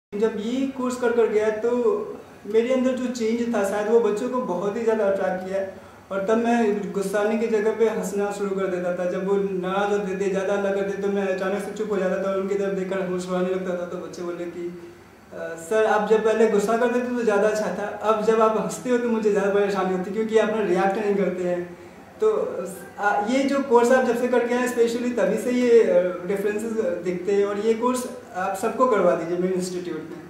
जब ये कोर्स कर गया तो मेरे अंदर जो चेंज था शायद वो बच्चों को बहुत ही ज़्यादा अट्रैक्ट किया है। और तब मैं गुस्साने की जगह पे हंसना शुरू कर देता था। जब वो नाराज होते थे, ज़्यादा हल्ला करते तो मैं अचानक से चुप हो जाता था और उनकी तरफ देखकर मुस्कुराने लगता था। तो बच्चे बोले कि सर आप जब पहले गुस्सा करते थे तो ज़्यादा अच्छा था, अब जब आप हंसते हो तो मुझे ज़्यादा परेशानी होती क्योंकि आप रिएक्ट नहीं करते हैं। तो ये जो कोर्स आप जब से करके आए स्पेशली तभी से ये डिफरेंसेस दिखते हैं और ये कोर्स आप सबको करवा दीजिए मेरे इंस्टीट्यूट में।